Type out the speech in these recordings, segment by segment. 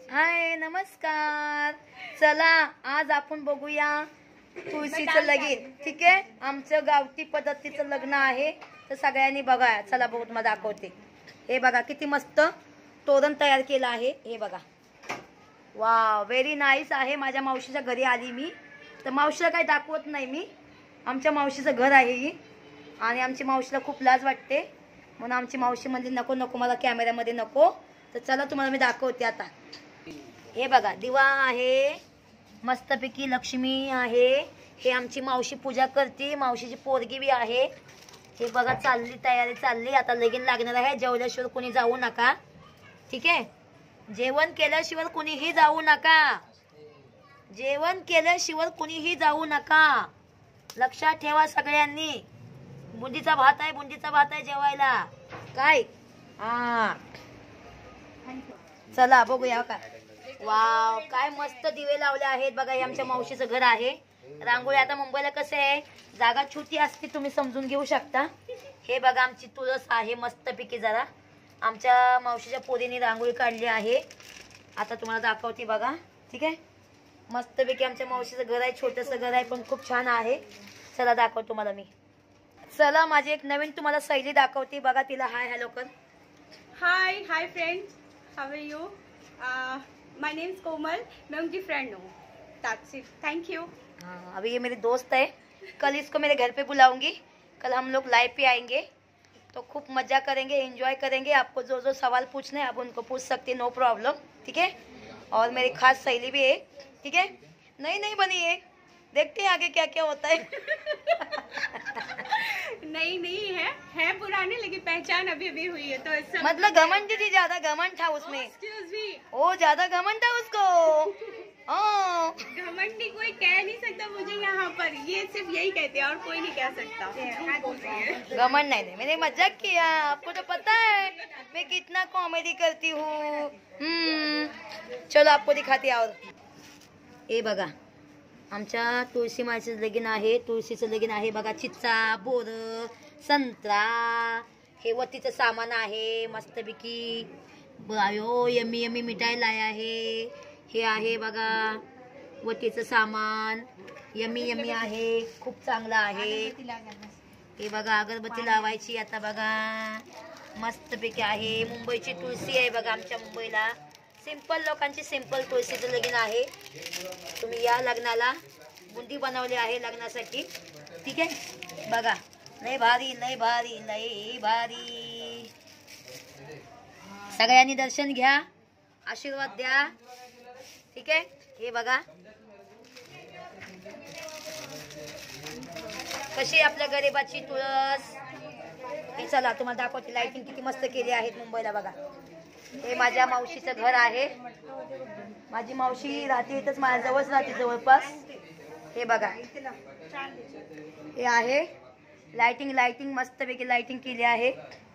हाय नमस्कार. चला आज आपण बघूया तुळशीचं लगीन. ठीक आहे, आमचं गावठी पद्धतीचं लग्न आहे तर सगळ्यांनी बघा. चला बघू तुम्हाला दाखवते. हे बघा किती मस्त तोरण तयार केलं आहे. हे बघा वाव व्हेरी नाईस आहे. माझ्या मावशीच्या घरी आली मी तर मावशीला काही दाखवत नाही मी. आमच्या मावशीचं घर आहे ही आणि आमची मावशीला खूप लाज वाटते म्हणून आमची मावशी म्हणजे नको नको मला कॅमेऱ्यामध्ये नको. तर चला तुम्हाला मी दाखवते आता. हे बघा दिवा आहे मस्तपैकी, लक्ष्मी आहे. हे आमची मावशी पूजा करते, मावशीची पोरगी बी आहे. हे बघा चालली तयारी चालली. आता लगीन लागणार आहे. जेवल्याशिवाय कोणी जाऊ नका. ठीक आहे, जेवण केल्याशिवाय कुणीही जाऊ नका. जेवण केल्याशिवाय कुणीही जाऊ नका. लक्षात ठेवा सगळ्यांनी. बुंदीचा भात आहे, बुंदीचा भात आहे जेवायला. काय हा चला बघूया. काय वाव काय मस्त दिवे लावले आहेत बघा. हे आमच्या मावशीचं घर आहे. रांगोळी आता मुंबईला कसं आहे जागा छोटी असते, तुम्ही समजून घेऊ शकता. हे बघा आमची तुळस आहे मस्तपैकी. जरा आमच्या मावशीच्या पोरीने रांगोळी काढली आहे. आता तुम्हाला दाखवते बघा. ठीक आहे, मस्तपैकी आमच्या मावशीचं घर आहे. छोटंसं घर आहे पण खूप छान आहे. चला दाखवतो तुम्हाला मी. चला माझी एक नवीन तुम्हाला शैली दाखवते बघा. तिला हाय हॅलो कर. Hi hi friends, how are you? My name is Komal, मैं उनकी फ्रेंड हूँ. That's it, thank you. हाँ अभी ये मेरी दोस्त है. कल इसको मेरे घर पे बुलाऊंगी. कल हम लोग लाइव पे आएंगे तो खूब मजा करेंगे, एंजॉय करेंगे. आपको जो जो सवाल पूछने आप उनको पूछ सकते हैं, नो प्रॉब्लम. ठीक है, और मेरी खास सहेली भी है. ठीक है, नई नई बनी है, देखते हैं आगे क्या क्या होता है. नहीं है पुरानी लेकिन पहचान अभी अभी हुई है तो इससे मतलब घमंड थी, ज्यादा घमंड था उसमें. एक्सक्यूज मी, ओ ज्यादा घमंड था उसको. घमंडी कोई कह नहीं सकता मुझे यहाँ पर. ये सिर्फ यही कहते हैं और कोई नहीं कह सकता. घमंड नहीं, मैंने मजाक किया. आपको तो पता है मैं कितना कॉमेडी करती हूँ. चलो आपको दिखाते और. ये बघा आमच्या तुळशी माळीचं लगीन आहे. तुळशीचं लगीन आहे बघा. चिच्चा, बोर, संत्रा, हे वतीचं सामान आहे मस्तपैकी. बायो यम्मी यम्मी मिठाई लाया आहे. हे आहे बघा वतीचं सामान. यम्मी यम्मी आहे, खूप चांगलं आहे. हे बघा अगरबत्ती लावायची आता बघा मस्तपैकी आहे. मुंबईची तुळशी आहे बघा. आमच्या मुंबईला सिंपल लोकांची सिंपल तुळशीचं लगीन आहे. तुम्ही या लग्नाला. बुंदी बनवली आहे लग्नासाठी. ठीक आहे बघा. लय भारी लय भारी लय भारी. सगळ्यांनी दर्शन घ्या, आशीर्वाद द्या. ठीक आहे, हे बघा कशी आपल्या गरिबाची तुळस. हे चला तुम्हाला दाखवते. लाइटिंग किती मस्त केली आहेत मुंबईला बघा. हे माझ्या मावशीचं घर आहे. माझी मावशी राहते इथंच, माझ्या जवळच राहते जवळपास. हे बघा हे आहे लाइटिंग. लाइटिंग मस्तपैकी लाइटिंग केली आहे.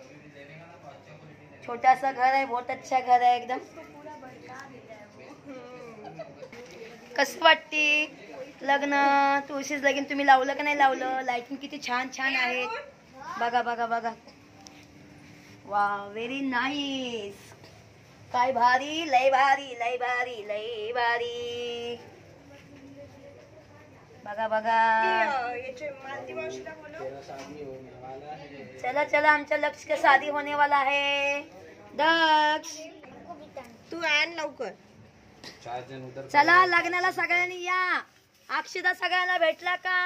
छोटासा घर आहे, बहुत अच्छा घर आहे एकदम. कसं वाटते लग्न तुळशीच लगीन? तुम्ही लावलं का नाही लावलं? लाइटिंग किती छान छान आहे बघा बघा बघा. वा व्हेरी नाईस. काय भारी लय भारी लय भारी लय भारी. बघा बघा. चला चला आमच्या लक्ष का शादी होने वाला है. दक्ष तू आण लवकर. चला लग्नाला सगळ्यांनी या. अक्षदा सगळ्यांना भेटला का?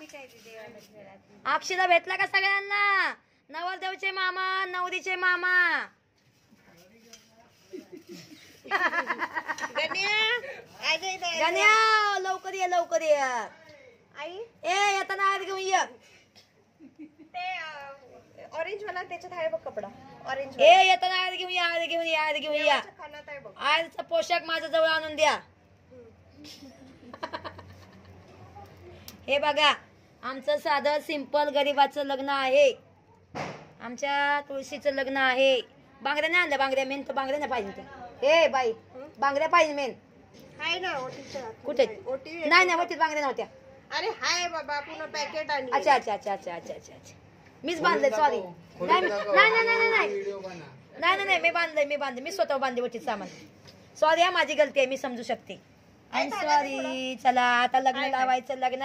अक्षदा भेटला का सगळ्यांना? नवरदेवचे मामा, नवरीचे मामा. गण्या लवकर ये लवकर ये. आई ए येताना आज घेऊन ये. ते ऑरेंज वाला त्याच्यात आहे बघ कपडा. ऑरेंज ए येताना आज घेऊन या, आज घेऊन या, आज घेऊन या. खाण्यात आहे बघ. आजचा पोशाख माझ्या जवळ आणून द्या. हे बघा आमचं साधं सिंपल गरीबाचं लग्न आहे. आमच्या तुळशीचं लग्न आहे. बांगड्या नाही आणल्या? बांगड्या मेन तर बांगड्या नाही पाहिजे. हे बाई बांगड्या पाहिजे मेन. आहे ना ओटीच्या. कुठे? ओटी नाही नाही ओटीत बांगड्या नव्हत्या. अरे हाय बाबा पुन्हा पॅकेट आणि. अच्छा अच्छा अच्छा अच्छा अच्छा अच्छा. मीच बांधले सॉरी. नाही नाही नाही नाही नाही नाही नाही मी बांधले मी स्वतः बांधले वटीत सामान. सॉरी हा, माझी गलती आहे, मी समजू शकते. I am sorry. चला आता लग्न लावायचं. लग्न,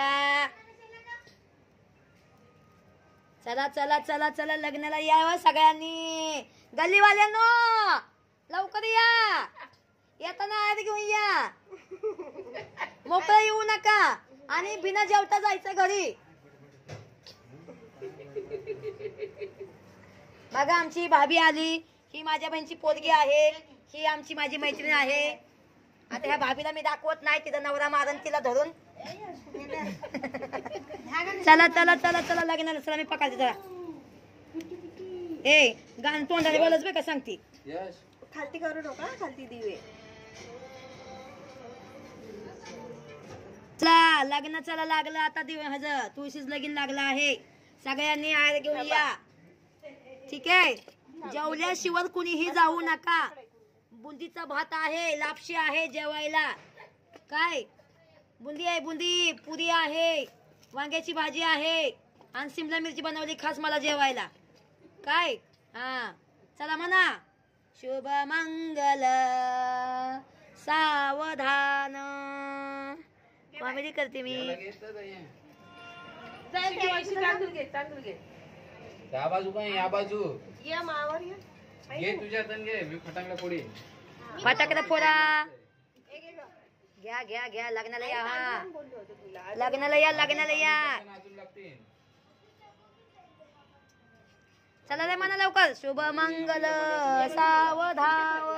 चला चला चला चला लग्नाला या सगळ्यांनी. गल्लीवाल्यांनो लवकर या, येताना आत घेऊन या, मोकळं येऊ नका आणि बिना जेवता जायचं घरी. बघा आमची भाभी आली. ही माझ्या बहिणीची पोरगी आहे. ही आमची माझी मैत्रीण आहे. आता ह्या भाभीला मी दाखवत नाही, तिचा नवरा मारन तिला धरून. चला चला चला चला लग्नाला चला. मी पकडते जरा. ए गाण तोंडाने बोलच बे का सांगते. खालती करू नका, खालती दिवे. चला लग्न चला लागलं आता. दिवस तुळशीच लगीन लागलं आहे. सगळ्यांनी आयर घेऊन या. ठीक आहे. जेवल्याशिवाय कुणीही जाऊ नका. बुंदीचा भात आहे, लापशी आहे जेवायला. काय बुंदी आहे, बुंदी पुरी आहे, वांग्याची भाजी आहे आणि शिमला मिरची बनवली खास मला जेवायला. काय हा चला म्हणा. शुभ मंगल सावधान. कॉमेडी करते मी. तांदूळ घे. त्या बाजू काय या बाजू या मावर या. घे तुझ्या हाताने घे. मी फटाकडा फोडी. फटाकडा फोडा. घ्या घ्या घ्या. लग्नाला या. हा लग्नाला या, लग्नाला या. अजून लागतील. चला रे म्हणा लवकर. शुभ मंगल सावधाव.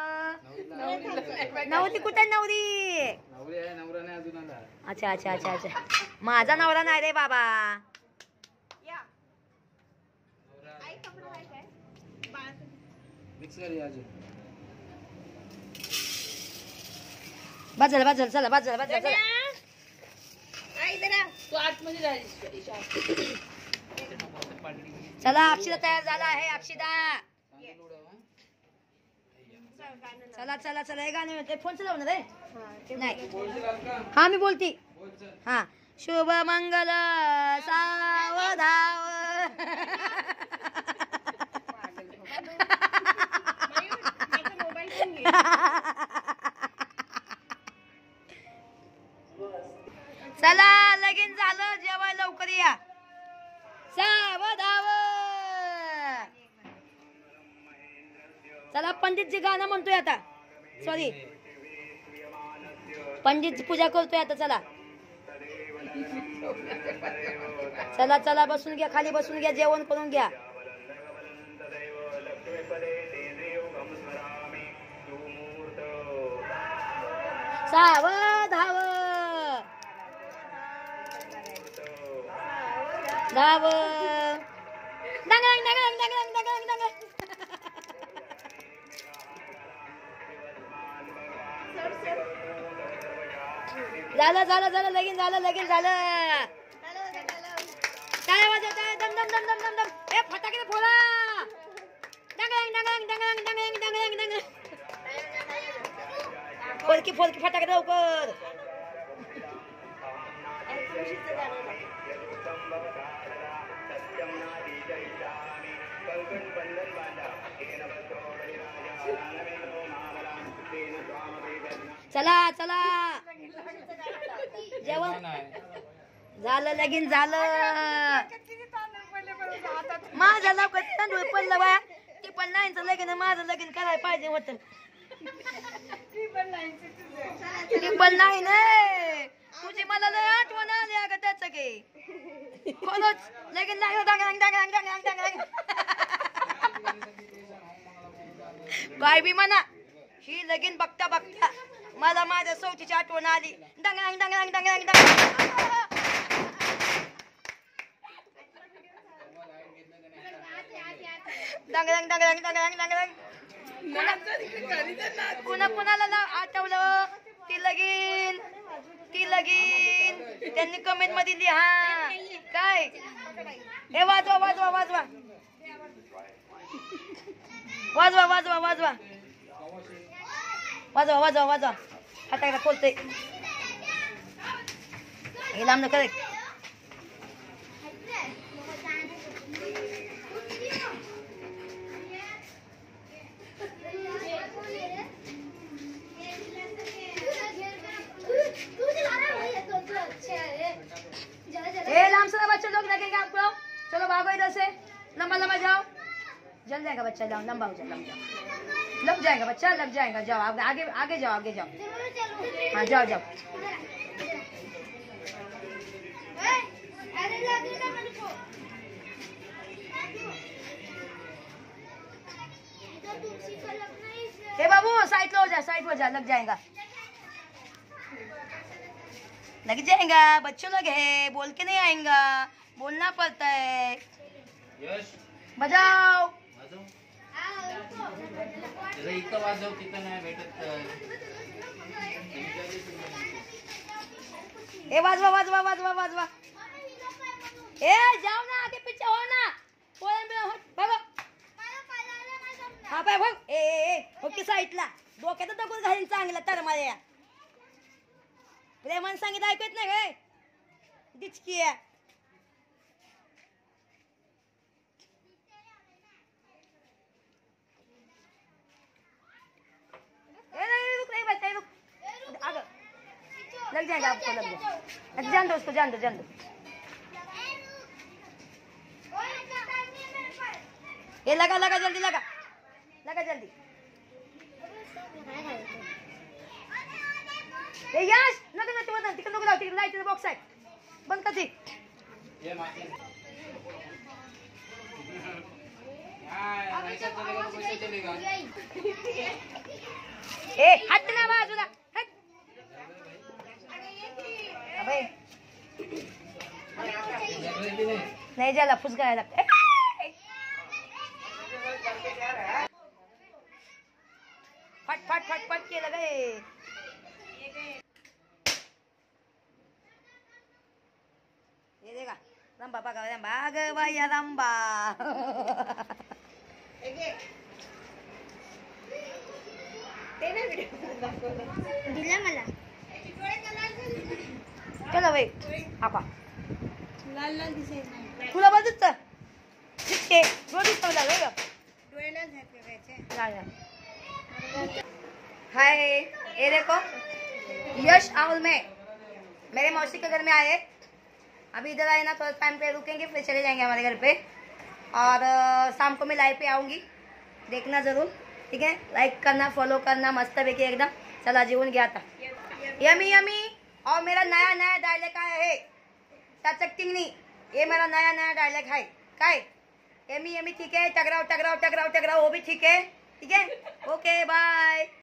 नवरी कुठे नवरी? नवरी आहे, नवरा नाही अजून आला. अच्छा अच्छा अच्छा अच्छा. माझा नवरा नाही रे बाबा. मिक्स कर अजून. बाजल बाजल चला बाजल बाजल चला. तू आतमध्ये राहिलीस. चला अक्षिदा तयार झाला आहे. अक्षिदा चला चला चला. हे गाणं ते फोन लावणार रे नाही. हा मी बोलती. हा शुभ मंगल सावधाव. चला लगीन झालं. जेवाय लवकर या. सावधाव. चला पंडितजी गाणं म्हणतोय आता. सॉरी पंडित पूजा करतोय आता. चला चला चला बसून घ्या. खाली बसून घ्या. जेवण करून घ्या. सावधाव धाव. डंगरंग डंगरंग डंगरंग डंगरंग डंगरंग. झालं झालं झालं. लगीन झालं, लगीन झालं. टाळ्या वाजवताय. दम दम दम दम दम दम. ए फटाके फोडा. डंगरंग डंगरंग डंगरंग डंगरंग डंगरंग डंगरंग. फोडकी फोडकी फटाके लवकर. चला चला. जेवण झालं, लगीन झालं. माझं लवकर तांदूळ पडलं बाया. ती पण नाहीचं लगीन. माझं लगीन करायला पाहिजे होतं. ती पण नाही ना. तुझी मला लय आठवण आली अगं त्याचं की. खरंच लगीन लागलं. डंगरंग डंगरंग डंगरंग डंगरंग. काय बी म्हणा. ही लगीन बघता बघता मला माझ्या सौतीची आठवण आली. डंगरंग डंगरंग डंगरंग डंगरंग. डंगरंग डंगरंग डंगरंग डंगरंग. कुणा कुणाला आठवलं ती लगीन, ती लगीन त्यांनी कमेंट मध्ये लिहा. काय हे वाजवा वाजवा वाजवा वाजवा वाजवा वाजवा वाजवा वाजवा वाजवा. फटाकडा खोलते. हे लांब करे. जाएगा बच्चा, जाओ लंबा हो जाओ, लग जाएगा बच्चा, लग जाएगा। जाओ आगे आगे जाओ, आगे जाओ। हाँ जाओ जाओ। ए बाबू साइड हो जा, साइड हो जा, लग जाएगा, लग जाएगा। बच्चों लगे है, बोल के नहीं आएगा, बोलना पड़ता है। यश बजाओ। वाजव. जरा इथं वाजव, तिथं नाही भेटत तर. ए वाजवा वाजवा वाजवा वाजवा। ए जाओ ना, आगे पीछे हो ना, बघा। हा बाय बघ, ए ओके साईडला, डोक्यात दगड घालीन चांगला तर मला प्रेमान सांगितलं ऐकत नाही काय डिचकी आहे. लग जाएगा आपको, लग जाएगा। जान दो उसको, जान दो जान दो। ये लगा लगा जल्दी, लगा लगा जल्दी। ए यश नको नको नको, तिकडे नको लाव, तिकडे लाईटचा बॉक्स आहे, बंद कर ती. ये मागे. ऐसा चलेगा तो कैसे चलेगा. ए हट ना बाजूला, हट. अबे जगलं की नाही. नाही झाला, फुसकायला लागतं. फट फट फट फट केलं गे. ये देखा रंबा बघा, रंबा ग बाया रंबा. दिला मला चला बाई आपा लाल लाल दिसायचं नाही. तुला बघत ठीक आहे, रोज ठेवला ग. डोळ्याला झाकायचे. हाय, ये देखो यश आउल में मेरे मौसी के घर में आए. अभी इधर आए ना, थोड़ा टाइम पे रुकेंगे, फिर चले जाएंगे हमारे घर पे. और शाम को मैं लाइव पे आऊंगी, देखना जरूर, ठीक है. लाइक करना, फॉलो करना, मस्त पैकी एकदम. चला जेवून घ्या आता. Yummy yummy. और मेरा नया नया डायलॉग है टचकटिंगनी, ये मेरा नया नया डायलॉग है काय. यमी यमी ठीक है, टकराव टकराव टकराव टकराव वो भी ठीक है, ठीक है. Okay bye.